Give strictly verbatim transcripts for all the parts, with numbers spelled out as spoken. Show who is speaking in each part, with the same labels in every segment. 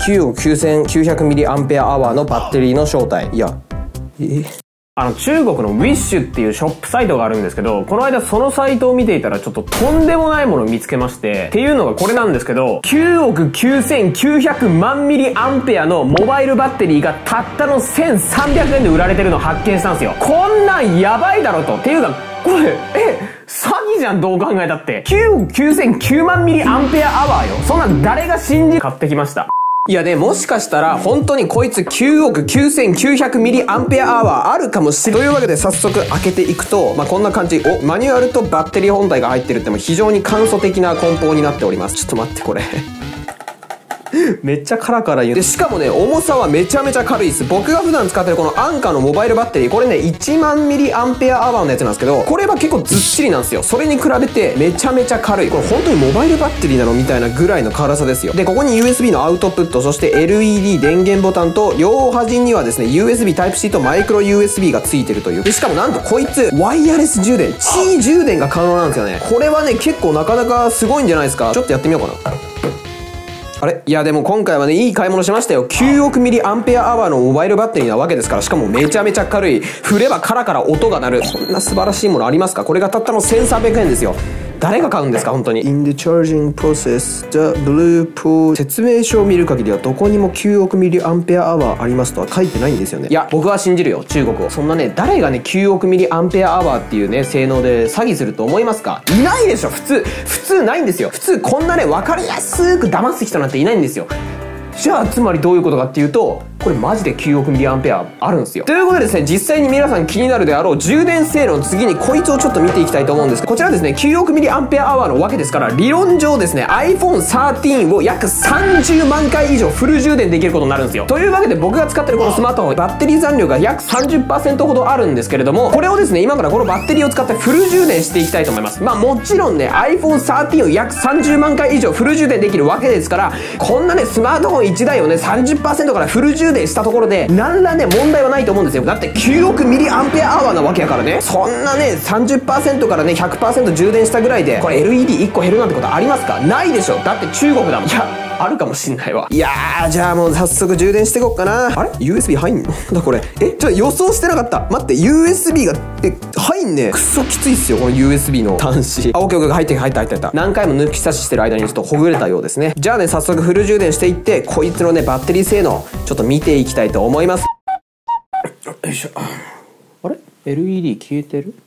Speaker 1: きゅうおくきゅうせんきゅうひゃくミリアンペアアワーのバッテリーの正体。いや、え
Speaker 2: あの、中国のウィッシュっていうショップサイトがあるんですけど、この間そのサイトを見ていたらちょっととんでもないものを見つけまして、っていうのがこれなんですけど、きゅうおくきゅうせんきゅうひゃくまんミリアンペアのモバイルバッテリーがたったのせんさんびゃくえんで売られてるのを発見したんですよ。こんなんやばいだろと。っていうか、これ、え、詐欺じゃん、どう考えたって。きゅうおくきゅうせんきゅうまんミリアンペアアワーよ。そんなん誰が信じ、買ってきました。
Speaker 1: いやね、もしかしたら本当にこいつきゅうおくきゅうせんきゅうひゃくミリアンペアアワーあるかもしれない。というわけで早速開けていくと、まあ、こんな感じ。お、マニュアルとバッテリー本体が入ってるっても非常に簡素的な梱包になっております。ちょっと待って、これ。めっちゃカラカラ言う。で、しかもね、重さはめちゃめちゃ軽いです。僕が普段使ってるこのアンカーのモバイルバッテリー、これね、いちまんミリアンペアアワーのやつなんですけど、これは結構ずっしりなんですよ。それに比べてめちゃめちゃ軽い。これ本当にモバイルバッテリーなのみたいなぐらいの軽さですよ。で、ここに ユーエスビー のアウトプット、そして エルイーディー 電源ボタンと、両端にはですね、ユーエスビー タイプシー とマイクロ ユーエスビー が付いてるという。で、しかもなんとこいつ、ワイヤレス充電、地位充電が可能なんですよね。これはね、結構なかなかすごいんじゃないですか。ちょっとやってみようかな。あれいやでも今回はね、いい買い物しましたよ。きゅうおくミリアンペアアワーのモバイルバッテリーなわけですから、しかもめちゃめちゃ軽い。振ればカラカラ音が鳴る。こんな素晴らしいものありますか？これがたったのせんさんびゃくえんですよ。誰が買うんですか本当に。In the charging process, the blue pool 説明書を見る限りはどこにもきゅうおくミリアンペアアワーありますとは書いてないんですよね。いや、僕は信じるよ、中国を。そんなね、誰がね、きゅうおくミリアンペアアワーっていうね、性能で詐欺すると思いますか？いないでしょ、普通。普通ないんですよ。普通こんなね、わかりやすく騙す人なんていないんですよ。じゃあつまりどういうことかっていうと、これマジできゅうおくミリアンペアあるんですよ。ということでですね、実際に皆さん気になるであろう充電性能の次にこいつをちょっと見ていきたいと思うんですけど、こちらですね、きゅうおくミリアンペアアワーのわけですから、理論上ですね、アイフォンサーティーン を約さんじゅうまんかい以上フル充電できることになるんですよ。というわけで僕が使ってるこのスマートフォン、バッテリー残量が約 さんじゅっパーセント ほどあるんですけれども、これをですね、今からこのバッテリーを使ってフル充電していきたいと思います。まあもちろんね、アイフォンサーティーン を約さんじゅうまんかい以上フル充電できるわけですから、こんなね、スマートフォンいちだいをね、さんじゅっパーセント からフル充電したところで、何らね、問題はないと思うんですよ。だってきゅうおくミリアンペアアワーなわけやからね。そんなね、さんじゅっパーセント からね、ひゃくパーセント 充電したぐらいで、これ エルイーディーいっ 個減るなんてことありますか？ないでしょ。だって中国だもん。いや、あるかもしんないわ。いやー、じゃあもう早速充電していこっかな。あれ ユーエスビー 入んのだこれ。え、ちょっと予想してなかった。待って、ユーエスビー が、え、入んね。クソきついっすよ、この ユーエスビー の端子。あ、オッケーオッケー、入って入った入った入った。何回も抜き差ししてる間にちょっとほぐれたようですね。じゃあね、早速フル充電していって、こいつのね、バッテリー性能、ちょっと見ていきたいと思います。よいしょ。あれ エルイーディー 消えてる？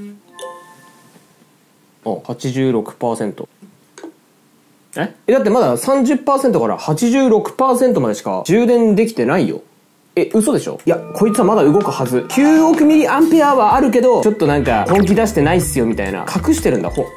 Speaker 1: あ、はちじゅうろくパーセント。ええ、だってまだ さんじゅっパーセント から はちじゅうろくパーセント までしか充電できてないよ。え、嘘でしょ？いや、こいつはまだ動くはず。きゅうおくミリアンペアはあるけど、ちょっとなんか本気出してないっすよみたいな。隠してるんだ、ほ。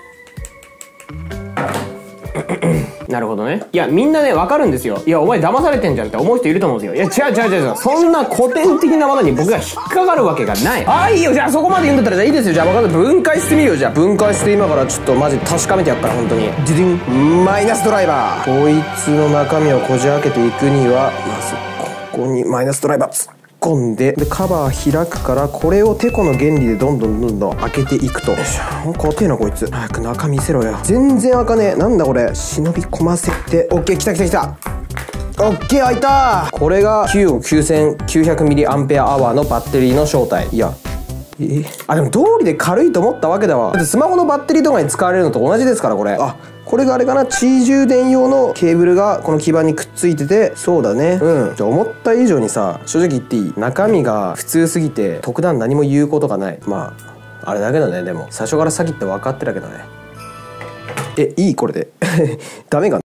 Speaker 1: なるほどね。いや、みんなね、わかるんですよ。いや、お前騙されてんじゃんって思う人いると思うんですよ。いや、違う違う違う違う。そんな古典的なものに僕が引っかかるわけがない。ああ、いいよ。じゃあそこまで言うんだったら、じゃあいいですよ。じゃあ分かった。分解してみるよ。じゃあ分解して今からちょっとマジ確かめてやっから、本当に。ディディン。マイナスドライバー。こいつの中身をこじ開けていくには、まずここにマイナスドライバー突っ込んで、で、カバー開くから、これをテコの原理でどんどんどんどん開けていくと。よいしょ。硬えなこいつ。早く中見せろよ。全然開かねえ。なんだこれ。忍び込ませて。オッケー、来た来た来た。オッケー、開いた。これがきゅうおくきゅうせんきゅうひゃくミリアンペアアワーのバッテリーの正体。いや。えー、あ、でも通りで軽いと思ったわけだわ。だってスマホのバッテリーとかに使われるのと同じですから、これ。あ、これがあれかな、地位充電用のケーブルがこの基板にくっついてて、そうだね。うん。じゃあ思った以上にさ、正直言っていい？中身が普通すぎて、特段何も言うことがない。まあ、あれだけどね、でも。最初から詐欺って分かってるわけだね。え、いいこれで。ダメかな。